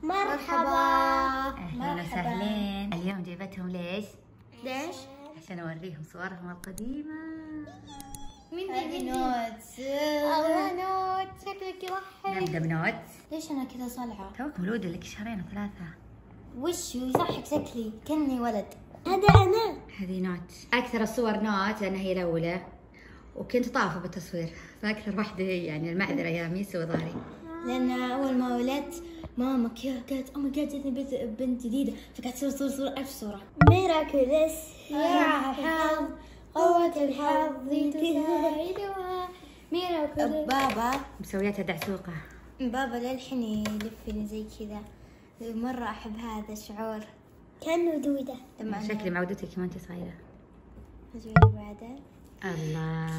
مرحبا. اهلا وسهلين. اليوم جيبتهم ليش؟ عشان اوريهم صورهم القديمة. مين هذه نوت؟ الله نوت شكلك يضحك. نبدأ بنوت. ليش انا كذا صلعة؟ توك مولودة لك شهرين وثلاثة. وش يضحك شكلي كأني ولد. هذا انا. هذه نوت. اكثر الصور نوت لانها هي الاولى وكنت طافة بالتصوير، فاكثر واحدة هي يعني المعذرة يا ميسو وظهري. لان اول ما ولدت ماما قالت او ماي جاد جتني بنت جديده، فقعدت تصور صور 1000 صوره. ميراكولس يا حظ قوة الحظ تساعدها. ميراكولس. بابا مسويتها دعسوقة. بابا للحين يلفني زي كذا، مرة أحب هذا الشعور كأنه دودة. شكلي معودتك كمان انت صغيرة. أجيب بعدها. الله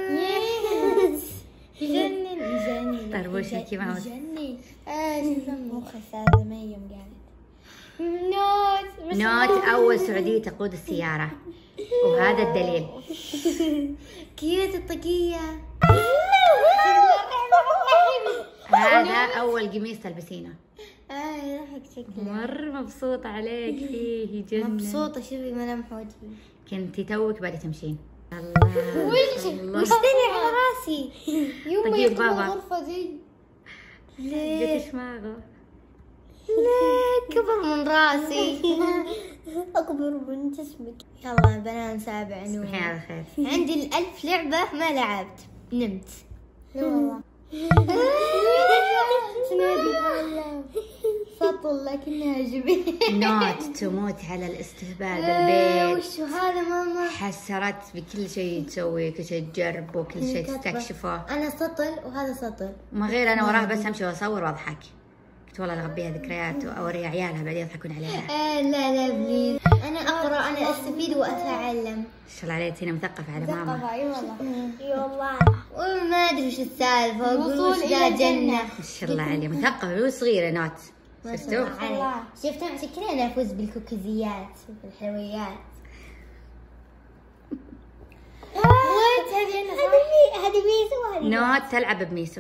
يجنن طربوشة كمان. يجنن مو خسارة زي ما هي يوم قالت نوت أول سعودية تقود السيارة، وهذا الدليل. كيوت الطاقية. هذا أول قميص تلبسينه. يضحك شكله. مرة مبسوطة عليك فيه، يجنن. مبسوطة، شوفي ملامح وجهي. كنتي توك بعد تمشين. الله وش دني على راسي؟ يوم ما طيب بابا. الغرفة دي. ليش دماغه؟ ليه كبر من راسي. أكبر من جسمك. يلا بنام سابع نوم. صبحين على خير. عندي 1000 لعبة ما لعبت، نمت. والله. سطل لكنها جبين. نوت تموت على الاستهبال بالبيت. وشو هذا ماما؟ حسرت بكل شيء تسوي، كل شيء تجرب وكل شيء تستكشفه. أنا سطل وهذا سطل. ما غير أنا وراه بس أمشي وأصور وأضحك. قلت والله أغبيها ذكريات وأوري عيالها بعدين يضحكون عليها. لا بليز. أنا أقرأ، أنا أستفيد وأتعلم. ما شاء الله عليك هنا مثقفة على ماما. اي والله. اي والله. وما ادري وش السالفه، وصول الى جنه. ما شاء الله عليك مثقفة وصغيرة نوت. شفتوا؟ شفتوا عشان كذا انا افوز بالكوكيزيات والحلويات. هذه ميسو. نوت تلعب بميسو.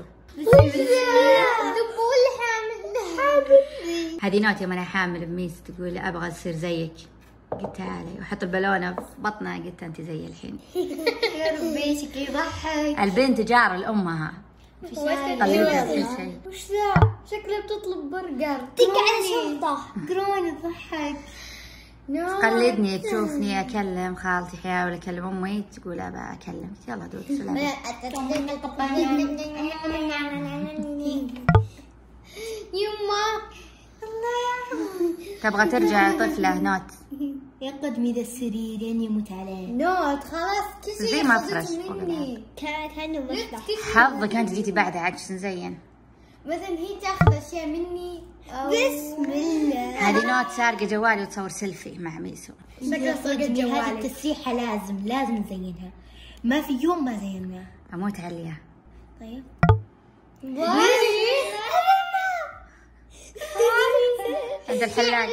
هذه نوت يوم انا حامل بميسو تقول ابغى اصير زيك. قلت تعالي وحط البالونه في بطنها، قلت انت زي الحين. يا ربي شكلي يضحك. البنت جار لامها. طلعتها كل شيء. وش ذا؟ شكلها بتطلب برجر. تك على شنطه. كروني تضحك. تقلدني، تشوفني اكلم خالتي حياه ولا اكلم امي تقول ابى اكلمك. يلا دوت سلام. يما تبغى ترجع طفله نوت. يا قدمي ذا السرير يعني يموت عليه. نوت خلاص كل زي شيء ما خذت فرش مني. كانه مصلحة. حظك انت جيتي بعدها عكس نزين. مثلا هي تاخذ اشياء مني. بسم الله. هذه نوت سارقه جوالي وتصور سيلفي مع ميسو. شكلها سرقت جوالي. هذه التسريحة لازم نزينها. ما في يوم ما زيناها. اموت عليها. طيب. عند الحلاق.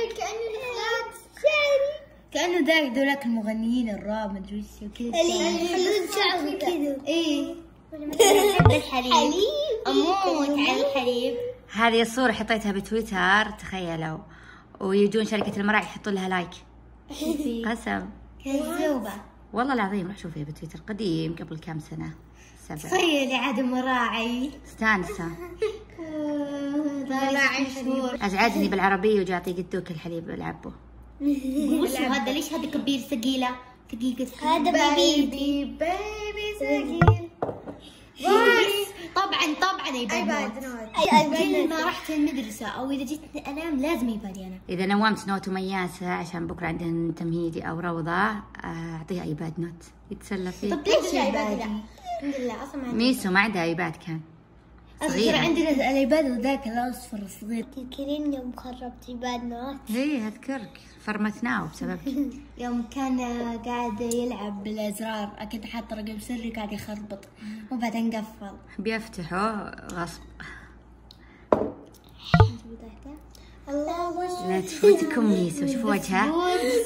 كأنه ذولاك المغنيين الراب مدري وش وكذا. يخلون شعرهم كذا. ايه. أحب الحليب. أموت على الحليب. هذه الصورة حطيتها بتويتر، تخيلوا، ويجون شركة المراعي يحطون لها لايك. قسم. كذوبة. والله العظيم روح شوفيها بتويتر قديم قبل كم سنة. 7. تخيلي عاد مراعي. استانسة. مراعي مشهور. أزعجني بالعربية وجاء يقدوك الحليب العبه. وش هذا؟ ليش هذه كبير ثقيلة؟ هذا بيبي ثقيل. طبعا ايباد نوت. كل ما رحت المدرسة او اذا جيت انام لازم ايبادي انا. اذا نومت نوت ومياسة عشان بكره عندنا تمهيدي او روضة اعطيها ايباد نوت يتسلى فيه. طب ليش ايباد؟ الحمد لله اصلا ميسو ما عندها ايباد كان صغيرة. عندنا الايباد وذاك الاصفر الصغير. تذكرين يوم خربت ايباد نوت؟ ايه اذكرك، فرمتناه بسببك. يوم كان قاعد يلعب بالازرار، كنت حاطه رقم سري قاعد يخربط وبعدين قفل. بيفتحوا غصب. الله لا تفوتكم ميسو، شوفوا وجهها.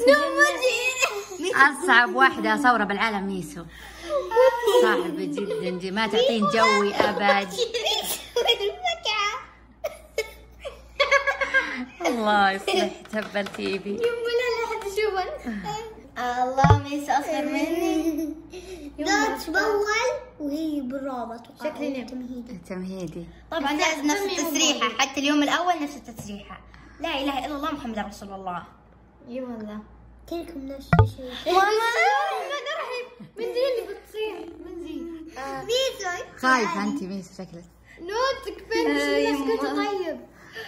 اصعب واحدة اصوره بالعالم ميسو. صعبة جدا، ما تعطين جوي ابد. الله يصلح تبلتي بي. يما لا حد يشوفن. الله ميس اصغر مني. دوت باول وهي بالرابط. شكلي تمهيدي. طبعا لازم نفس التسريحه، حتى اليوم الاول نفس التسريحه. لا اله الا الله محمد رسول الله. اي والله كلكم نفس الشيء. ماما ما نرحب من ذي اللي بتصير من ذي. ميسو خايفة انت ميسو شكلك. نوتك فين اسكت طيب.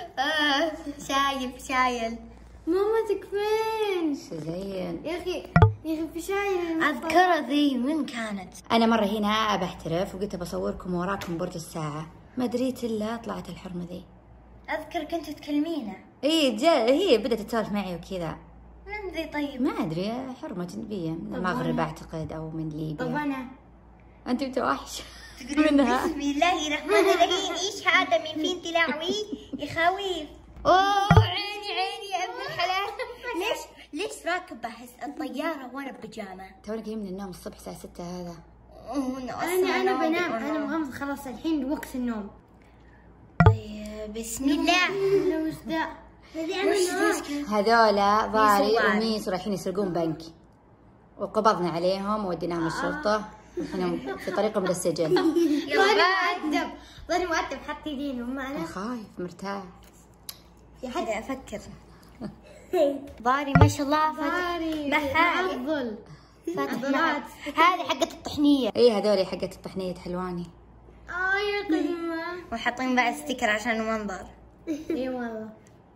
شايل ماما تكفين. زين يا اخي في شايل. اذكر ذي من كانت. انا مرة هنا بحترف وقلت بصوركم وراكم برج الساعة، ما دريت الا طلعت الحرمة ذي. اذكر كنت تكلمينه. هي بدأت تسولف معي وكذا. من ذي طيب؟ ما ادري، حرمة جنبية من المغرب اعتقد او من ليبيا. طب انا انت متوحش منها. بسم الله الرحمن الرحيم. ايش هذا من فين تلاعوي يخاويف. اوه عيني يا ابن الحلال. ليش راكب الطيارة وانا ببيجامة؟ توني جاي من النوم الصبح الساعة 6 هذا. انا بنام، انا مغمض خلاص الحين وقت النوم. طيب بسم الله. وش ذا؟ هذولا ضاري وميس رايحين يسرقون بنك، وقبضنا عليهم ووديناهم الشرطة والحين في طريقهم للسجن. ضاري مؤدب حط يدينه معنا. خايف مرتاح يا حدا افكر. ضاري ما شاء الله ضاري معضل فاتح. هذه حقة الطحنية. اي هذولي حقة الطحنية حلواني. يا قديمة. وحاطين بعد ستيكر عشان المنظر. اي والله.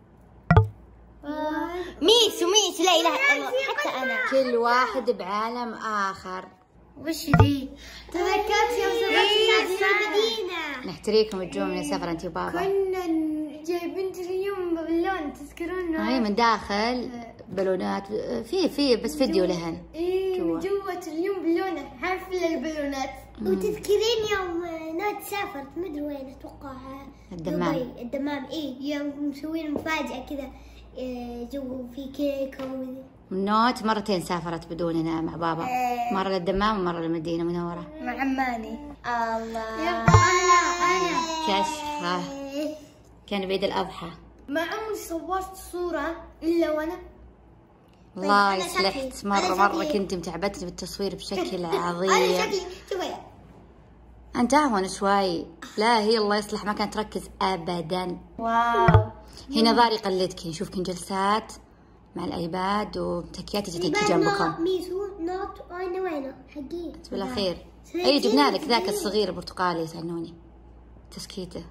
ميسو لا اله الا الله. حتى انا كل واحد بعالم اخر. وش ذي؟ تذكرت يوم سافرت المدينة. نحتريكم تجون من السفر انت وبابا. كنا جايبين تريوم بالون تذكرون؟ هاي من داخل بالونات في بس فيديو لهن. ايه من جوا تريوم بالونه، حفل البالونات. وتذكرين يوم ناد سافرت مدري وين، اتوقع الدمام. ايه يوم مسوين مفاجأة كذا جو في كيك نوت مرتين سافرت بدوننا مع بابا. مرة للدمام ومرة للمدينة المنورة مع عماني. الله يا أنا كشخة كان بعيد الأضحى. ما عمري صورت صورة إلا وأنا. الله يصلحت. مرة كنت متعبتني بالتصوير بشكل عظيم. أنا شكلي شوفي أنت أهون شوي. لا هي الله يصلح ما كانت تركز أبدا. واو. هنا ضاري قلدك، نشوفكن جلسات مع الايباد ومتكيات جتك جنبكم. ميسو نوت انا وينه حقي بالاخير. اي جبنا لك ذاك الصغير البرتقالي يسالوني تسكيته.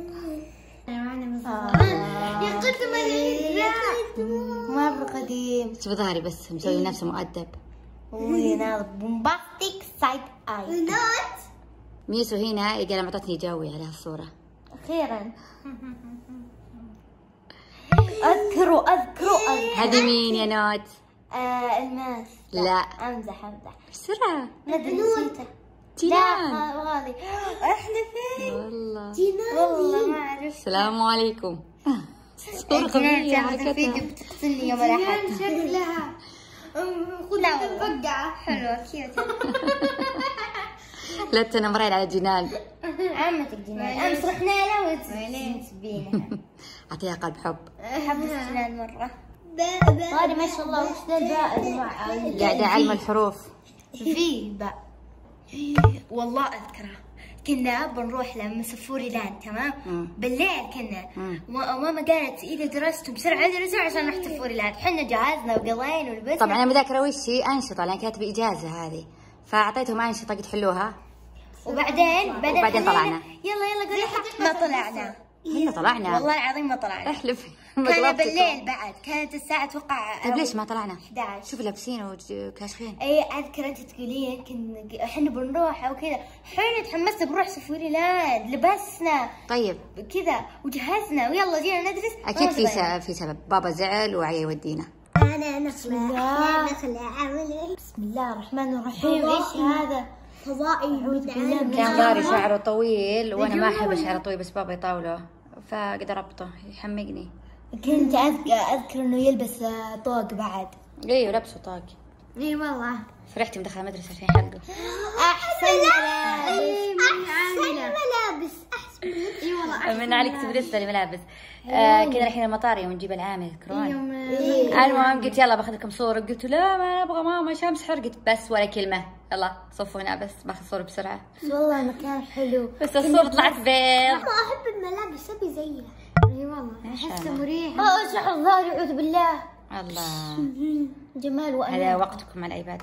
يا قدم مرة قديم. شوف ظهري بس مسوي نفسه مؤدب. وهنا بومباستيك سايد اي. نوت ميسو هنا قال معطتني جوي على هالصورة. اخيرا. اذكروا هذه مين يا نوت؟ الماس. لا امزح بسرعة. نسيته. جينان. غالي. احنا فين؟ والله جينان. والله ما اعرف. السلام عليكم. صورة قوية حقتها. بتتصلني يوم الاحد. شكلها خذها مفقعة حلوة كيوت. لا تنمرين على جنان. عمتك جنان امس رحنا لها وتسبينها. اعطيها قلب حب. حب جنان مرة. طاري ما شاء الله. وش ذا الباء قاعدة اعلم الحروف. في باء. والله اذكره كنا بنروح لما سفوري لاند تمام. بالليل كنا وماما قالت اذا درستوا بسرعه درسوا عشان نروح سفوري لاند. حنا جهزنا وقضينا ولبسنا. طبعا انا مذاكره وش هي انشطه لان كانت باجازه هذه، فاعطيتهم انشطه قلت حلوها. وبعدين طلعنا. يلا قولي. ما طلعنا. هنا طلعنا والله العظيم ما طلعنا. احلف. كان بالليل بعد، كانت الساعة اتوقع. طيب ليش ما طلعنا؟ 11. شوف لابسين وكاشخين. اي اذكر انت تقولين احنا بنروح او كذا. حين تحمست بنروح سفوري لاند، لبسنا طيب كذا وجهزنا ويلا جينا ندرس. اكيد في سبب. بابا زعل وعي يودينا. انا نخلع. بسم الله الرحمن الرحيم. ايش هذا؟ فضائي. كان ضاري شعره طويل وانا ما احب الشعر الطويل بس بابا يطاوله فقدر اربطه يحمقني. كنت اذكر انه يلبس طوق بعد. ايوه لبسه طاق. اي والله. فرحت مدخل المدرسه عشان يحلقه. احسن ملابس. اي والله من عليك تبرز الملابس. كذا الحين المطار يوم نجيب العامل تذكرون؟ المهم قلت يلا باخذ لكم صورة، قلت لا ما ابغى ماما شمس حرقت، بس ولا كلمة، يلا صفوا هنا بس باخذ صورة بسرعة. والله مكان حلو بس الصورة طلعت بيض. ما احب الملابس ابي زيها. اي والله احسها مريحة. شعر ظهري اعوذ بالله. الله جمال وأنا هذا وقتكم على الايباد.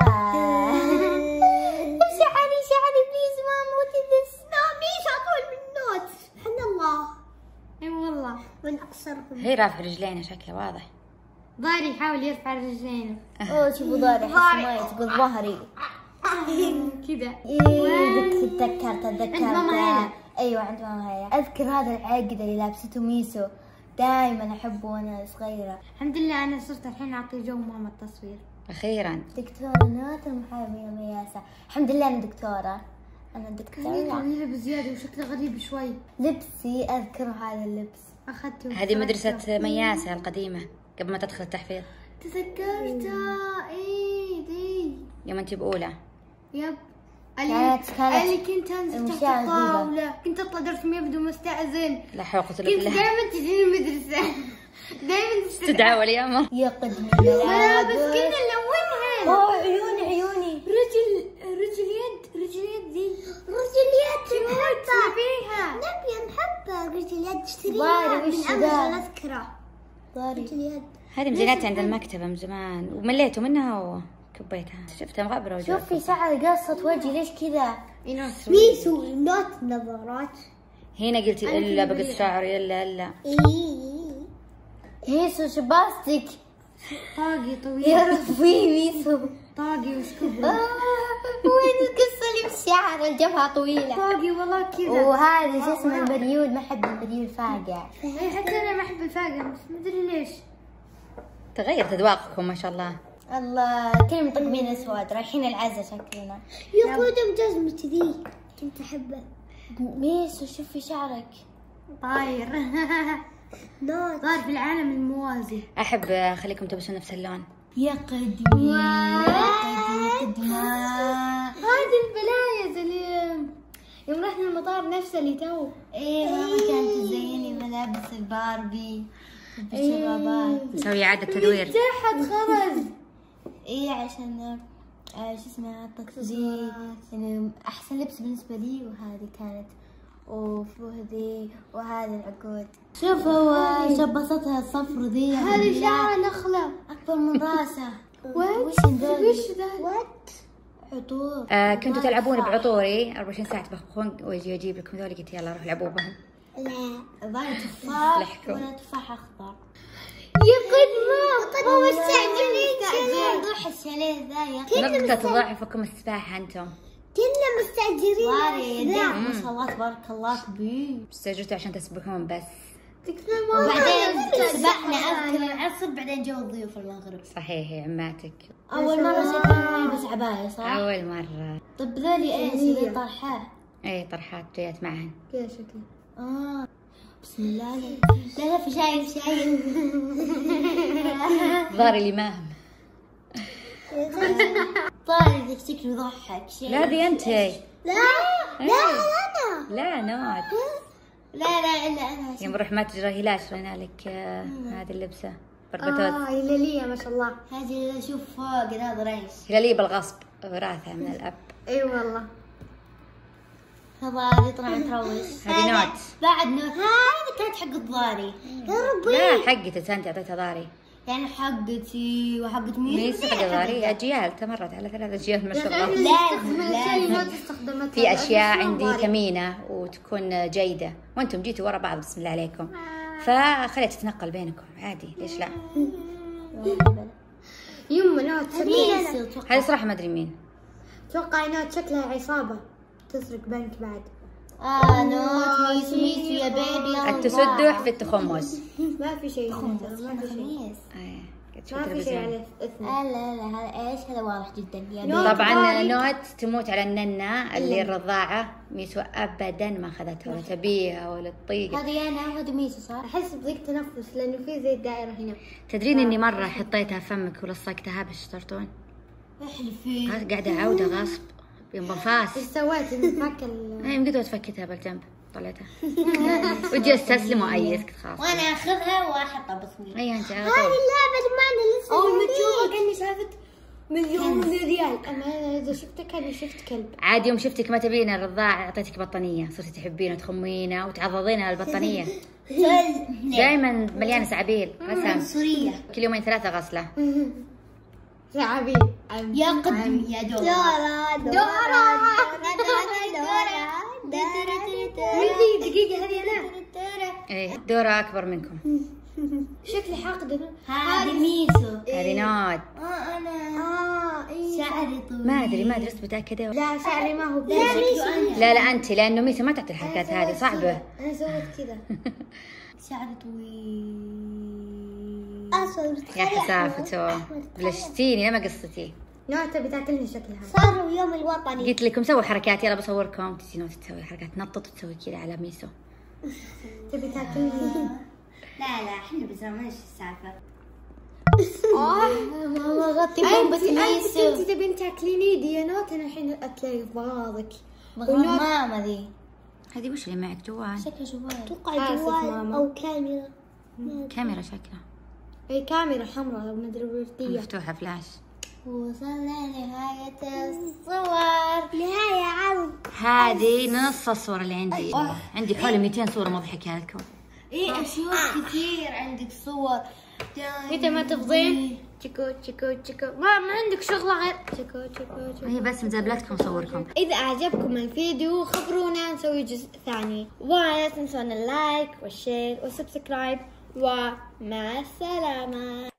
شعري بليز ماما وتدس ميش اطول من النوت. سبحان الله. اي والله من اقصرهم. هي رافع رجلينها شكله واضح. ظهري يحاول يرفع رجلينه. شوفوا ظهري احس ما تقول ظهري كذا. تذكرت ايوه عند ماما هيا. اذكر هذا العقد اللي لابسته ميسو دائما احبه وانا صغيره. الحمد لله انا صرت الحين اعطي جو ماما التصوير اخيرا. دكتورة نوت المحامية مياسة. الحمد لله انا دكتورة. انا دكتورة. كان لبس زيادة وشكله غريب شوي. لبسي اذكر هذا اللبس اخذته. هذه مدرسة مياسة القديمة قبل ما تدخل التحفيظ. تذكرتها. اي دي يوم انت بأولى. يب. اللي كنت انزل تحت الطاولة، كنت اطلع درس ما يبدو مستأذن. لا حول ولا قوة الا بالله. كنت دائما تجيني المدرسة. دائما تدعى وليامة. يا قدمي ملابس كنا نلونها. عيوني. رجل يد ذي. رجل يد نحبها. نبي نحبها رجل يد اشتريها من امازون اذكره. رجل يد. هذه مزيناتي عند المكتبة من زمان ومليتوا منها وكبيتها. شفتها مغبرة وجوه. شوفي شعر قصة وجهي ليش كذا؟ ميسو نوت نظارات. هنا قلت الا بقص شعري الا. ميسو شباستك. طاقي طويل. يا ربي ميسو. طاقي وش كبره. وين القصة اللي بشعر الجبهة طويلة. طاقي والله كذا. وهذا شو اسمه البريود، ما احب البريود فاقع. حتى انا ما احب الفاقع بس ما ادري ليش. تغيرت اذواقكم ما شاء الله. الله كلنا مطقمين اسود رايحين العزة شكلنا. يا قدم جزمتي ذي كنت احبها. ميسو شوفي شعرك طاير. طاير في العالم الموازي. احب اخليكم تلبسون نفس اللون. يا قدمي يا قدمي. هذه البلايز اللي يوم رحنا المطار نفسه اللي تو. ايه ماما كانت تزيني ملابس الباربي بالشبابات. نسوي اعادة تدوير. تحت خرز. ايه عشان شو اسمه التقصير يعني احسن لبس بالنسبه لي، وهذه كانت وفهدي وهذه العقود. شوف هو شبصتها الصفر ذي. هذه شعر نخله اكبر من راسه. وش ذا؟ عطور. كنتوا تلعبون بعطوري 24 ساعة تبخون ويجي اجيب لكم ذولي، قلت يلا روح العبوا بهم. لا ضايع تفاح ولا تفاح اخضر. يا قدمة ماما استعجلين ضح الشاليه ذا. نقطة تضاعفكم السباحة انتم. كنا مستأجرين. ما شاء الله تبارك الله كبير. استأجرتوا عشان تسبحون بس. وبعدين سبحنا اذكر العصر، بعدين جو الضيوف المغرب. صحيح يا عماتك. اول مرة شكلنا نلبس عباية صح؟ اول مرة. طب ذولي ايش؟ ذي طرحات. اي طرحات جايات معهن. كذا شكله. بسم الله. لا في شايل. ظهري الامام. طاري شكله يضحك. لا ذي انت. لا انا. لا نوت. لا انا. يوم نروح متجر هلال شرينا لك هذه اللبسه بربتوت. هلاليه ما شاء الله. هذه اللي اشوف فوق هذا ريش. هلاليه بالغصب وراثه من الاب. اي والله. هذه طلعت تروش. هذه نوت. بعد نوت. هذه كانت حق الضاري. يا ربي. لا حقتك انت اعطيتها ضاري. يعني حقتي وحقت مين؟ حق ضاري اجيال تمرت على 3 اجيال ما شاء الله. لازم في اشياء عندي ثمينه وتكون جيده وانتم جيتوا ورا بعض بسم الله عليكم، فخليت تتنقل بينكم عادي ليش لا. يما نوت هذه صراحه ما ادري مين. اتوقع نوت شكلها عصابه تسرق بنك بعد. نوت ميسو يا بيبي. التسدح في التخمس. ما في شيء. ما في شيء. ما في شيء عليه اثنين. لا هذا ايش؟ هذا واضح جدا يا طبعا نوت تموت على الننة اللي الرضاعة. ميسو ابدا ما اخذتها ولا تبيها ولا تطيق. هذه انا وهذا ميسو صح؟ احس بضيق تنفس لانه في زي الدائرة هنا. تدرين اني مرة حطيتها فمك ولصقتها باش تشترطون؟ احلفي. قاعدة عودة غصب بانفاس. ايش سويت؟ مفك اي قدوة تفكتها بالجنب. طلعتها. ودي استسلم وايسك خلاص. وانا اخذها واحطها بصمي. اي انت هذه اللعبه اللي معنا لسه اول ما تشوفها كاني شافت مليون ريال. اما انا اذا شفتك كاني شفت كلب. عادي يوم شفتك ما تبين الرضاعة اعطيتك بطانية، صرتي تحبينه وتخمينه وتعضضينها البطانية. دائما مليانة سعابيل رسم. سورية. كل يومين 3 غسلة. زعابيل. يا قدم يا دورة. دورة. دقيقة هذه أنا. ايه دورة أكبر منكم. شكلي حاقدة. هذه ميسو. هذه نود. انا شعري طويل. ما أدري ما درست متأكدة. لا شعري ما هو لا ميسو. لا أنت لأنه ميسو ما تعطي الحركات هذه صعبة. أنا سويت كذا. شعري طويل. يا حسافته بلشتيني لما قصتي. نوع تبي تاكلني شكلها. صار اليوم الوطني. قلت لكم سووا حركات يلا بصوركم. تجي نوت تسوي حركات تنطط وتسوي كذا على ميسو. تبي تاكلني. لا احنا بنسوي ايش السالفة؟ ماما غطي بومبتي ميسو. انت تبين تاكليني ديانات. انا الحين اتلاقي في بغاضك. ماما ذي هذه وش اللي معك جوال؟ شكلها جوال. اتوقع جوال او كاميرا. كاميرا شكلها. اي كاميرا حمراء ومدري وردية. مفتوحة فلاش. وصلنا نهاية الصور. نهاية عرض. هذه نص الصور اللي عندي حوالي 200 صورة مضحكة لكم. ايه اشياء كثير عندك صور. متى ما تفضين تشيكو تشيكو تشيكو. ما عندك شغلة غير تشيكو تشيكو تشيكو. هي بس مزابلتكم اصوركم. إذا أعجبكم الفيديو خبرونا نسوي جزء ثاني. ولا تنسون اللايك والشير والسبسكرايب. ومع السلامة.